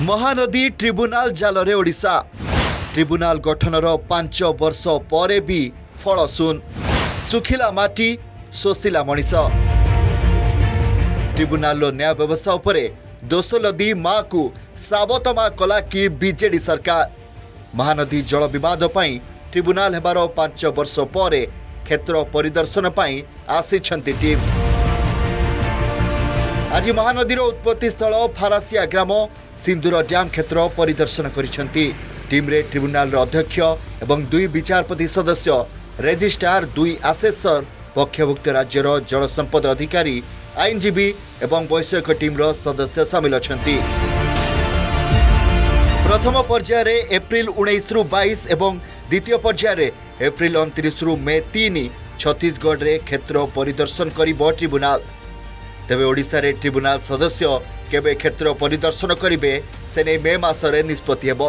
Mahanadi tribunal जालरे Odisha tribunal गठनर 5 वर्ष परे भी फल सुन सुखिला माटी शोषिला मनीष ट्रिब्यूनाल न्याय व्यवस्था उपरे दोष लदी माँ को साबतमा कला कि बीजेडी सरकार महानदी जल विवाद पई ट्रिब्यूनाल हेबार 5 वर्ष परे क्षेत्र परिदर्शन पई आसीछंती टीम। आज महानदीर उत्पत्ति स्थल फारासिया ग्राम सिंदूर डैम क्षेत्र परिदर्शन करिसेंती। टीम रे ट्रिब्यूनाल अध्यक्ष एवं 2 विचारपति सदस्य रेजिस्ट्रार 2 आसेसर पक्षभुक्त राज्यर जल संपद अधिकारी आईनजीवी एवं वैषयिक टीम रो सदस्य शामिल अछंती। प्रथम पर्यायर एप्रिल 19 रु 22 एवं द्वितीय पर्यायर एप्रिल 29 रु मे 3 छत्तीसगढ़ रे क्षेत्र परिदर्शन करिबो ट्रिब्यूनाल। तेबे ओडिशा रे ट्रिब्यूनाल सदस्य केबे क्षेत्र परिदर्शन करिवे से नै मे मासरे निष्पत्ति हेबो।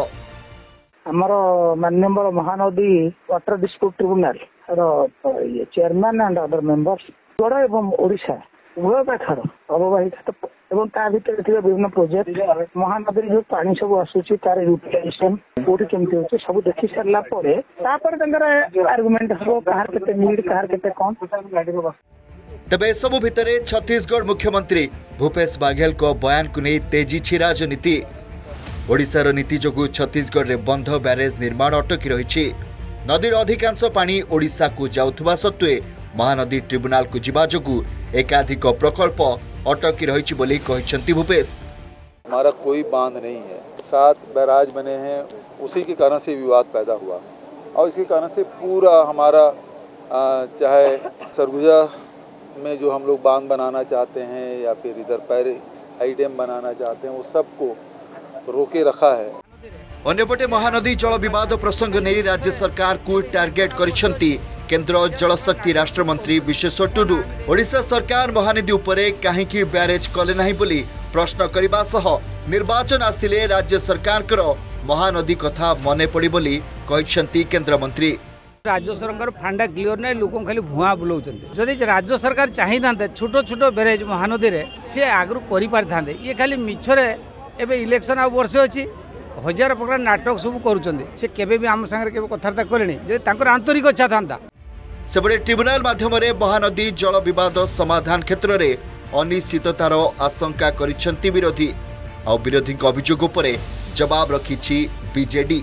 हमर माननीय महानदी वाटर डिस्प्यूट ट्रिब्यूनाल रो चेयरमैन एंड अदर मेंबर्स गड़ एवं ओडिशा उभय पाखर अववाहिका एवं ता भीतर थिबा विभिन्न प्रोजेक्ट महानदी जो पानी सब आसुची तार यूटिलाइजेशन कोठी केमति होचे सब देखि सरला परे तापर तंगर आर्गुमेंट हो कहार केते नीड कहार केते कोन गाडी। तबे सबु भितरे छत्तीसगढ़ मुख्यमंत्री भूपेश बाघेल को बयान को नहीं तेजी छि राजनीति। ओडिशार नीति जोगु छत्तीसगढ़ रे बंध ब्यारेज निर्माण अटकी रही। नदीर अधिकांश पानी ओडिशा को जाउथबा सत्वे महानदी ट्रिब्यूनाल को जिबा जोगु एकाधिक प्रकल्प अटकी रही बोली कहिसंती भूपेश। हमारा कोई बांध नहीं है, 7 बैराज बने हैं, उसी के कारण से विवाद पैदा हुआ और इसके कारण से पूरा हमारा चाहे सरगुजा में जो हम लोग बांध बनाना चाहते हैं या फिर इधर पैर हाई डैम बनाना चाहते हैं वो सबको रोके रखा है। अन्यपटे महानदी जल विवाद प्रसंग नहीं राज्य सरकार को टार्गेट करिसंती केंद्र जलशक्ति राष्ट्र मंत्री विश्वेश्वर टुडू। ओडिशा सरकार महानदी उपरे काहेकि ब्यारेज कले नाही बोली प्रश्न करबा सह निर्वाचन आसिले राज्य सरकार करो महानदी कथा मने पड़ी बोली कहिसंती केंद्र मंत्री। राज्य सरकार फांडा क्लियर नहीं लोक खाली भुआ बुलाऊँ जदि राज्य सरकार चाही था छोट छोट ब्यारेज महानदी रे सी आगु कर ये खाली मिछरे एवं इलेक्शन आ वर्ष अच्छी 1000 प्रकार नाटक सब करें आम सागर कथबार्ता कले आंतरिक इच्छा था। सेबड़े ट्रिब्यूनाल माध्यम महानदी जल विवाद समाधान क्षेत्र में अनिश्चिततार आशंका करिसेंती विरोधी और विरोधी अभियोग उपर जवाब रखी बीजेडी।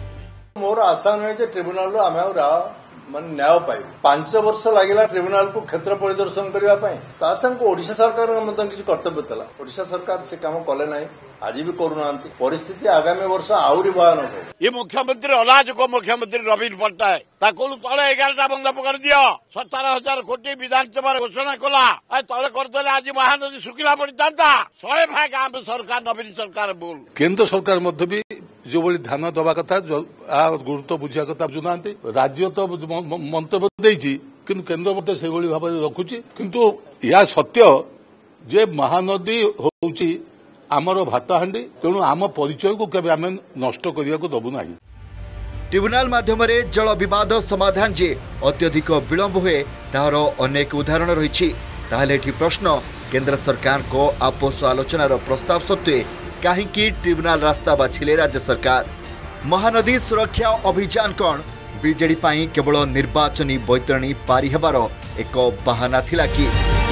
मोर आशा नहीं ट्रिब्यूनाल आम मान न्याय पाई 5 वर्ष लगे ट्रिब्यूनाल को क्षेत्र परिदर्शन करने ओडिशा सरकार किसी कर्तव्य था। ओडिशा सरकार से काम कले ना आज भी करूना परिस्थिति आगामी वर्ष आहरी भयानक हो। ये मुख्यमंत्री अलाजुक मुख्यमंत्री नवीन पट्टनायक तले 11टा बंद कर दियो 17,000 कोटी विधानसभा घोषणा कला तले करदे आज महानदी सुखिला पड़ता 100 भाग आम सरकार नवीन सरकार बोल केंद्र सरकार मध्य भी जो बड़ी ध्यान दवा कथा गुरुत्व बुझा कथा बुझुना राज्य तो मंतव्य देछि किंतु केंद्र मध्य से भाव रखुची किंतु यह सत्य जे महानदी होउची आमर भातहांडी तेणु आम परिचय को केबे आम नष्ट करिया को दबु नाही। ट्रिब्यूनाल माध्यम जल विवाद समाधान जे अत्यधिक विलंब हुए तार अनेक उदाहरण रही। ताहले प्रश्न केंद्र सरकार को आपस आलोचनार प्रस्ताव सत्वे काहेकि ट्रिब्यूनाल रास्ता बाछिले राज्य सरकार। महानदी सुरक्षा अभियान कौन बीजेडी पाई केवल निर्वाचनी बैतरणी पारी हेबार एक बहाना थिला कि?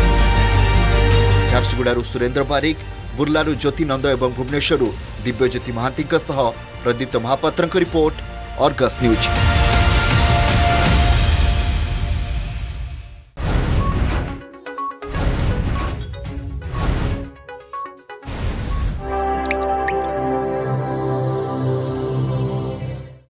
झारसुगुड़ारू सुरेंद्र बारिक, बुर्लारू ज्योति नंद एवं भुवनेश्वररू दिव्यज्योति महांती प्रदीप्त महापात्र रिपोर्ट, अर्गस न्यूज।